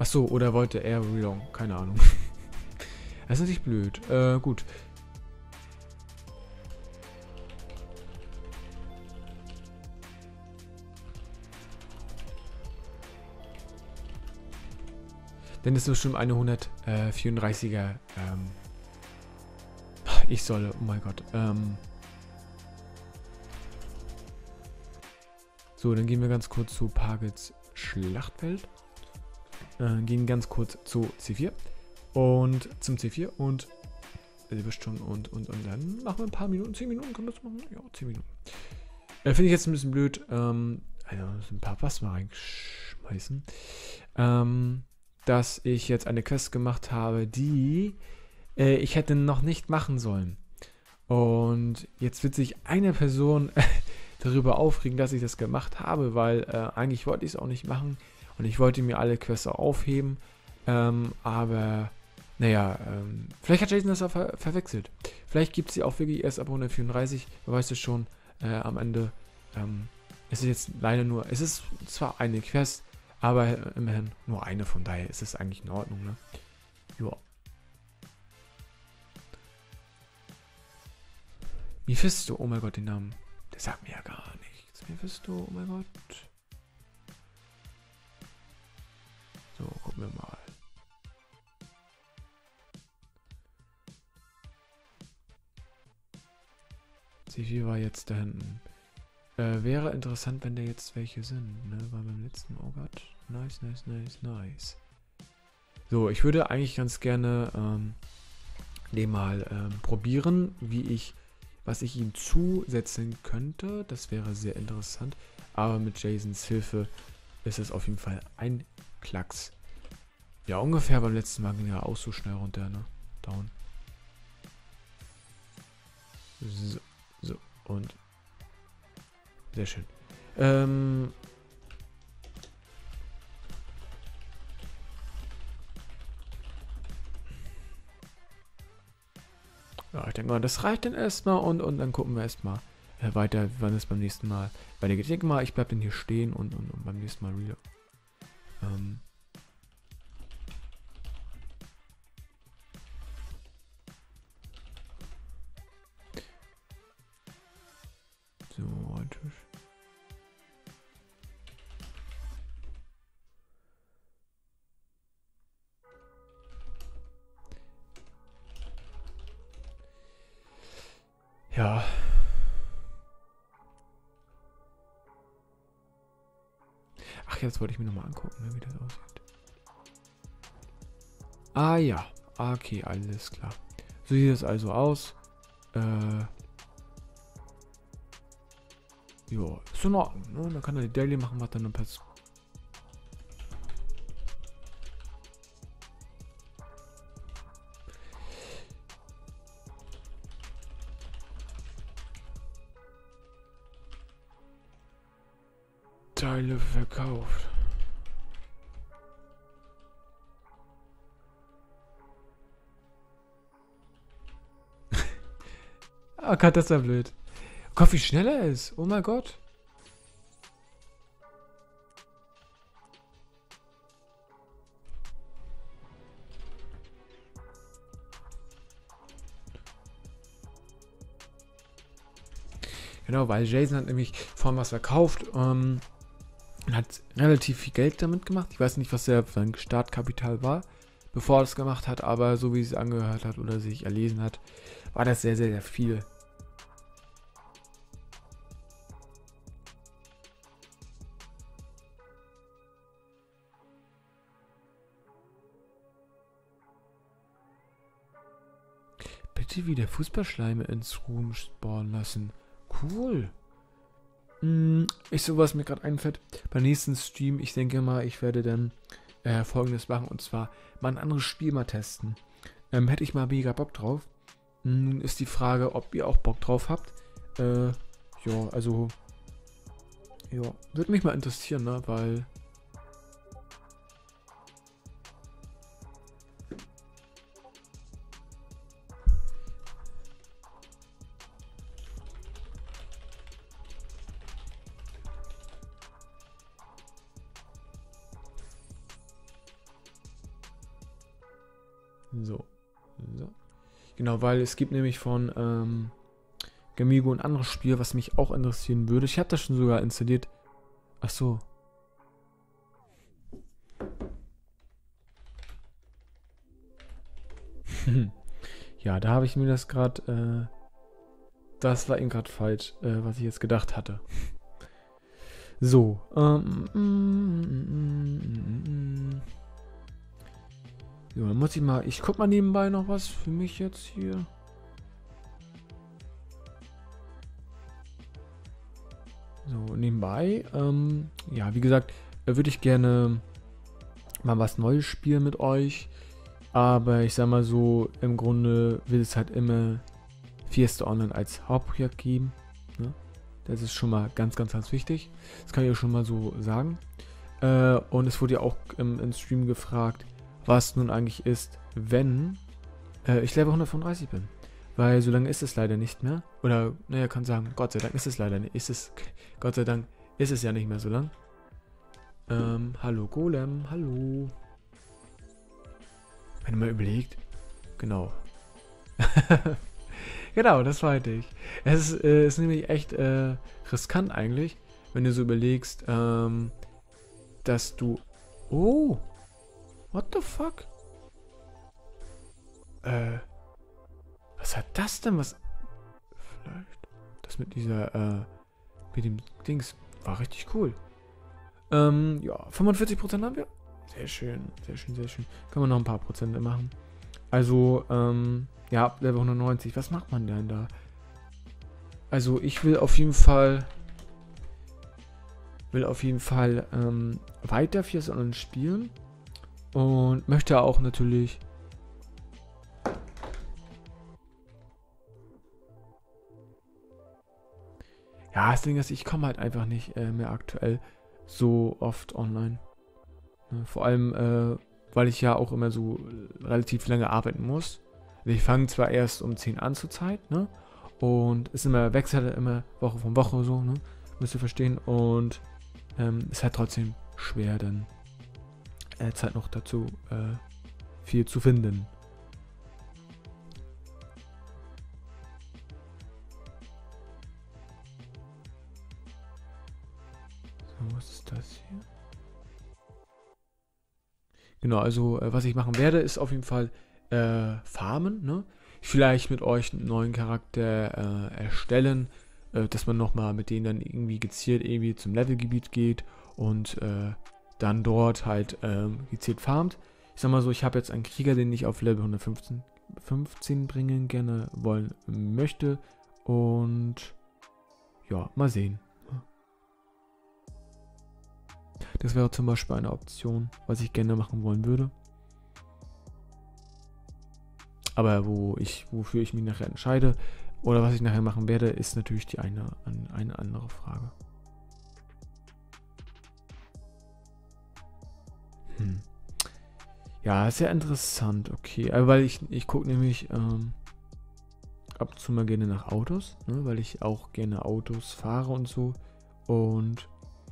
Achso, oder wollte er Relong? Keine Ahnung. Das ist natürlich blöd. Gut. Denn es ist bestimmt eine 134er. Ich solle, oh mein Gott. So, dann gehen wir ganz kurz zu Pargets Schlachtfeld. Gehen ganz kurz zu C4. Und zum C4 und ihr wisst schon, und dann machen wir ein paar Minuten. 10 Minuten können wir das machen? Ja, 10 Minuten. Finde ich jetzt ein bisschen blöd. Also ein paar Pass mal reinschmeißen. Dass ich jetzt eine Quest gemacht habe, die ich hätte noch nicht machen sollen. Und jetzt wird sich eine Person darüber aufregen, dass ich das gemacht habe, weil eigentlich wollte ich es auch nicht machen und ich wollte mir alle Quests auch aufheben. Aber naja, vielleicht hat Jason das auch verwechselt. Vielleicht gibt es sie auch wirklich erst ab 134, wer weiß es schon. Am Ende ist es jetzt leider nur, es ist zwar eine Quest, aber immerhin nur eine, von daher ist es eigentlich in Ordnung, ne? Joa. Mephisto, oh mein Gott, den Namen. Der sagt mir ja gar nichts. Mephisto, oh mein Gott. So, gucken wir mal. C4 war jetzt da hinten. Wäre interessant, wenn da jetzt welche sind, ne? Weil beim letzten, oh Gott. Nice, nice, nice, nice. So, ich würde eigentlich ganz gerne den mal probieren, was ich ihm zusetzen könnte. Das wäre sehr interessant. Aber mit Jasons Hilfe ist es auf jeden Fall ein Klacks. Ja, ungefähr beim letzten Mal ging er auch so schnell runter, ne? Down. So, und sehr schön. Ja, ich denke mal, das reicht dann erstmal und dann gucken wir erstmal weiter, wann es beim nächsten Mal weitergeht. Ich denke mal, ich bleibe dann hier stehen und beim nächsten Mal real. So, tschüss. Ja. Ach, jetzt wollte ich mir nochmal angucken, ne, wie das aussieht. Ah ja, okay, alles klar. So sieht es also aus. Jo, ist in Ordnung, ne? Dann kann er die Daily machen, was dann passt. Teile verkauft. Oh Gott, das ist ja blöd. Oh Gott, wie schnell er ist. Oh mein Gott. Genau, weil Jason hat nämlich vorhin was verkauft und hat relativ viel Geld damit gemacht. Ich weiß nicht, was sein Startkapital war, bevor er das gemacht hat, aber so wie es angehört hat oder sich erlesen hat, war das sehr, sehr, sehr viel. Bitte wieder Fußballschleime ins Ruhm spawnen lassen. Cool. Ich so, was mir gerade einfällt, beim nächsten Stream, ich denke mal, ich werde dann Folgendes machen, und zwar mal ein anderes Spiel mal testen. Hätte ich mal mega Bock drauf. Nun ist die Frage, ob ihr auch Bock drauf habt. Ja, also, ja, würde mich mal interessieren, ne, weil... So. So. Genau, weil es gibt nämlich von Gamigo ein anderes Spiel, was mich auch interessieren würde. Ich habe das schon sogar installiert. Ach so. Ja, da habe ich mir das gerade, das war eben gerade falsch, was ich jetzt gedacht hatte. So, ja, dann muss ich guck mal nebenbei noch was für mich jetzt hier. So, nebenbei, ja, wie gesagt, würde ich gerne mal was Neues spielen mit euch. Aber ich sag mal so, im Grunde will es halt immer Fiesta Online als Hauptprojekt geben. Ne? Das ist schon mal ganz, ganz, ganz wichtig. Das kann ich euch schon mal so sagen. Und es wurde ja auch im Stream gefragt, was nun eigentlich ist, wenn ich Level 135 bin. Weil so lange ist es leider nicht mehr. Oder, naja, kann sagen, Gott sei Dank ist es leider nicht. Gott sei Dank ist es ja nicht mehr so lang. Hallo Golem, hallo. Wenn man überlegt. Genau. Genau, das meinte ich. Es ist nämlich echt riskant eigentlich, wenn du so überlegst, dass du... Oh! What the fuck? Was hat das denn? Was... Vielleicht... Das mit dieser, mit dem Dings war richtig cool. Ja, 45% haben wir. Sehr schön, sehr schön, sehr schön. Können wir noch ein paar Prozente machen. Also, ja, Level 190. Was macht man denn da? Also, ich will auf jeden Fall weiter Fiesta Online spielen. Und möchte auch natürlich... Ja, das Ding ist, ich komme halt einfach nicht mehr aktuell so oft online. Ne? Vor allem, weil ich ja auch immer so relativ lange arbeiten muss. Also ich fange zwar erst um 10 an zur Zeit, ne? Und es wechselt immer Woche von Woche so, ne? Müsst ihr verstehen. Und ist halt trotzdem schwer, dann Zeit noch dazu viel zu finden. So, was ist das hier? Genau, also was ich machen werde, ist auf jeden Fall farmen, ne? Vielleicht mit euch einen neuen Charakter erstellen, dass man nochmal mit denen dann irgendwie gezielt irgendwie zum Levelgebiet geht und dann dort halt gezielt farmt. Ich sag mal so, ich habe jetzt einen Krieger, den ich auf Level 115 bringen gerne wollen möchte und ja, mal sehen. Das wäre zum Beispiel eine Option, was ich gerne machen wollen würde. Aber wofür ich mich nachher entscheide oder was ich nachher machen werde, ist natürlich die eine andere Frage. Ja, sehr interessant, okay. Aber weil ich gucke nämlich ab und zu mal gerne nach Autos, ne? Weil ich auch gerne Autos fahre und so. Und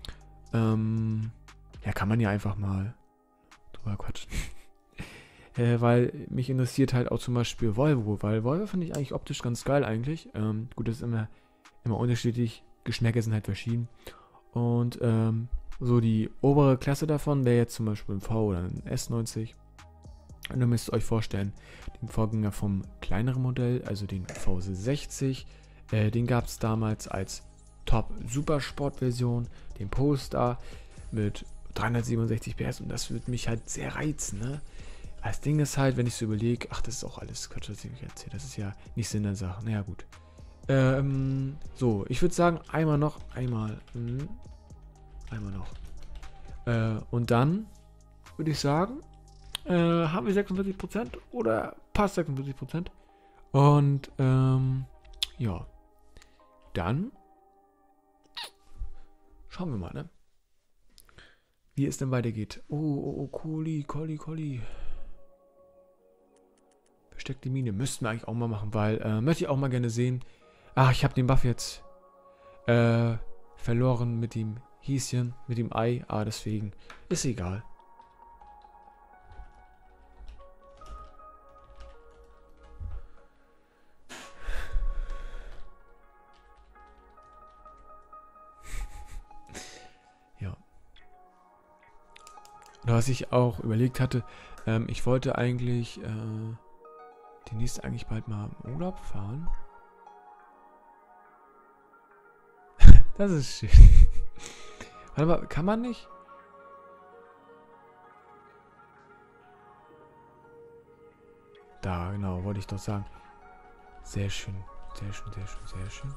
ja, kann man ja einfach mal drüber quatschen. Weil mich interessiert halt auch zum Beispiel Volvo, weil Volvo finde ich eigentlich optisch ganz geil eigentlich. Gut, das ist immer unterschiedlich. Geschmäcker sind halt verschieden. Und so die obere Klasse davon wäre jetzt zum Beispiel ein V oder ein S90. Und ihr müsst euch vorstellen, den Vorgänger vom kleineren Modell, also den V60, den gab es damals als Top-Supersport-Version, den Polestar mit 367 PS und das würde mich halt sehr reizen, ne? Das Ding ist halt, wenn ich so überlege, ach, das ist auch alles Quatsch, was ich euch erzähle, das ist ja nicht Sinn der Sache, naja gut. So, ich würde sagen, einmal noch. Und dann würde ich sagen, haben wir 46% oder passt 46%. Und ja, dann schauen wir mal, ne? Wie es denn weitergeht. Oh, Colli. Versteckte Mine. Müssten wir eigentlich auch mal machen, weil möchte ich auch mal gerne sehen. Ach, ich habe den Buff jetzt verloren mit dem Häschen, mit dem Ei. Ah, deswegen. Ist egal. Und was ich auch überlegt hatte, ich wollte eigentlich demnächst eigentlich bald mal im Urlaub fahren. Das ist schön. Warte mal, kann man nicht? Da, genau, wollte ich doch sagen. Sehr schön, sehr schön, sehr schön, sehr schön.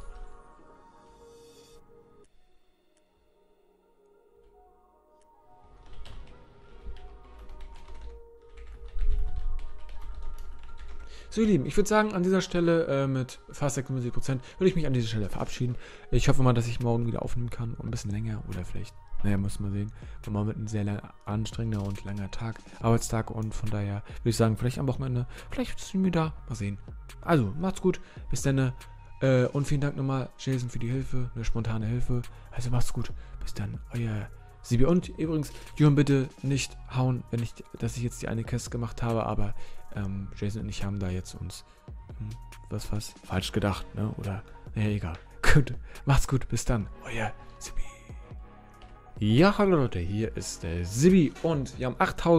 So, ihr Lieben, ich würde sagen, an dieser Stelle mit fast 76% würde ich mich an dieser Stelle verabschieden. Ich hoffe mal, dass ich morgen wieder aufnehmen kann und ein bisschen länger oder vielleicht, naja, muss man sehen, mal mit einem sehr anstrengender und langer Arbeitstag und von daher würde ich sagen, vielleicht am Wochenende, vielleicht sind wir da, mal sehen. Also, macht's gut, bis dann und vielen Dank nochmal, Jason, für die Hilfe, eine spontane Hilfe. Also macht's gut, bis dann, euer Sibi. Und übrigens, Jürgen, bitte nicht hauen, dass ich jetzt die eine Quest gemacht habe, aber Jason und ich haben da jetzt uns was falsch gedacht, ne? Oder, naja, egal. Gut, macht's gut, bis dann. Euer Sibi. Ja, hallo Leute, hier ist der Sibi und wir haben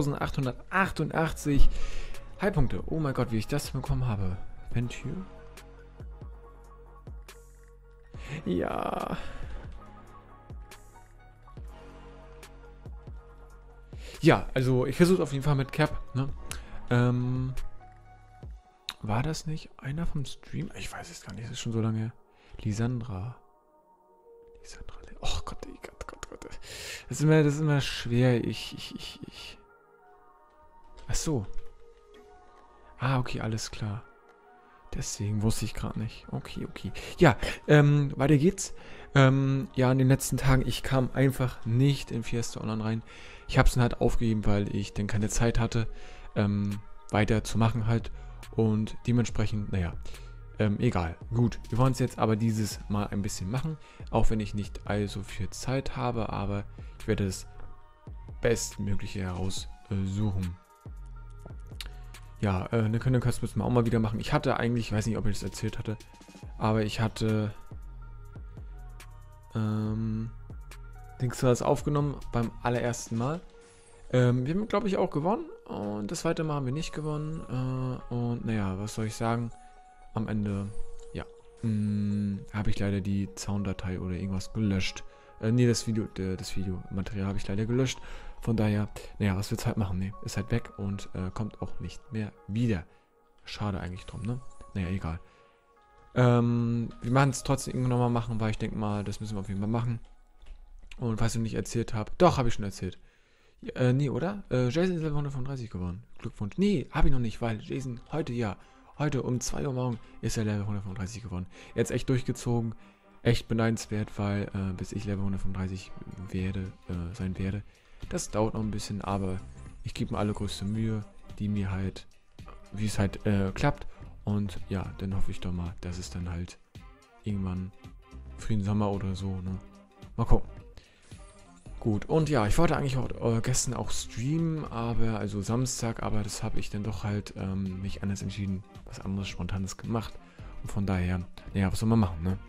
8888 Heilpunkte. Oh mein Gott, wie ich das bekommen habe. Venture. Ja. Ja, also ich versuche auf jeden Fall mit Cap, ne? War das nicht einer vom Stream? Ich weiß es gar nicht, das ist schon so lange her. Lisandra. Oh Gott, Gott. Das ist immer schwer. Ach so. Ah, okay, alles klar. Deswegen wusste ich gerade nicht. Okay. Ja, weiter geht's. Ja, in den letzten Tagen, ich kam einfach nicht in Fiesta Online rein. Ich habe es dann halt aufgegeben, weil ich dann keine Zeit hatte, weiter zu machen halt. Und dementsprechend, naja, egal. Gut, wir wollen es jetzt aber dieses Mal ein bisschen machen. Auch wenn ich nicht allzu viel Zeit habe, aber ich werde das Bestmögliche heraussuchen. Ja, eine Kündigungskost müssen wir auch mal wieder machen. Ich hatte eigentlich, ich weiß nicht, ob ich das erzählt hatte, aber ich hatte das aufgenommen beim allerersten Mal. Wir haben, glaube ich, auch gewonnen und das zweite Mal haben wir nicht gewonnen. Und naja, was soll ich sagen? Am Ende, ja, habe ich leider die Sounddatei oder irgendwas gelöscht. Nee, das Videomaterial habe ich leider gelöscht. Von daher, naja, was willst du halt machen? Nee, ist halt weg und kommt auch nicht mehr wieder. Schade eigentlich drum, ne? Naja, egal. Wir machen es trotzdem irgendwann nochmal machen, weil ich denke mal, das müssen wir auf jeden Fall machen. Und was ich nicht erzählt habe, doch, habe ich schon erzählt. Nee, oder? Jason ist Level 135 geworden. Glückwunsch. Nee, habe ich noch nicht, weil Jason heute um 2 Uhr morgen ist er Level 135 geworden. Er hat echt durchgezogen. Echt beneidenswert, weil bis ich Level 135 sein werde, das dauert noch ein bisschen, aber ich gebe mir allergrößte Mühe, wie es halt klappt. Und ja, dann hoffe ich doch mal, dass es dann halt irgendwann frühen Sommer oder so, ne? Mal gucken. Gut, und ja, ich wollte eigentlich gestern auch streamen, also Samstag, aber das habe ich dann doch halt mich anders entschieden, was anderes Spontanes gemacht. Und von daher, naja, was soll man machen, ne?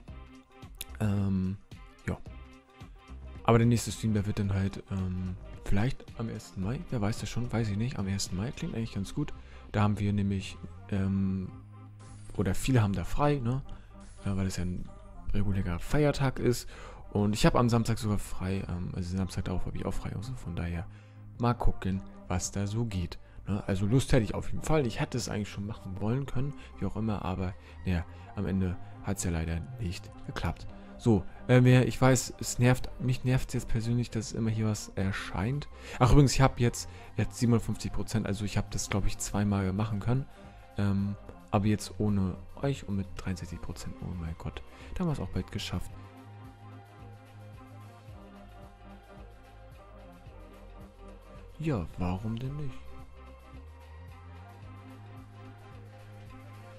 Ja. Aber der nächste Stream, der wird dann halt vielleicht am 1. Mai, wer weiß das schon, weiß ich nicht, am 1. Mai, klingt eigentlich ganz gut. Da haben wir nämlich, oder viele haben da frei, ne? Weil es ja ein regulärer Feiertag ist. Und ich habe am Samstag sogar frei, also Samstag darauf habe ich auch frei, also von daher mal gucken, was da so geht. Ne? Also Lust hätte ich auf jeden Fall. Ich hätte es eigentlich schon machen wollen können, wie auch immer, aber ja, am Ende hat es ja leider nicht geklappt. So, ich weiß, mich nervt es jetzt persönlich, dass immer hier was erscheint. Ach übrigens, ich habe jetzt 57%, also ich habe das, glaube ich, zweimal machen können. Aber jetzt ohne euch und mit 63%. Oh mein Gott, da haben wir es auch bald geschafft. Ja, warum denn nicht?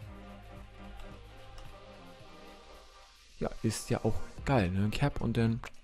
Ja, ist ja auch geil, ne? Cap und dann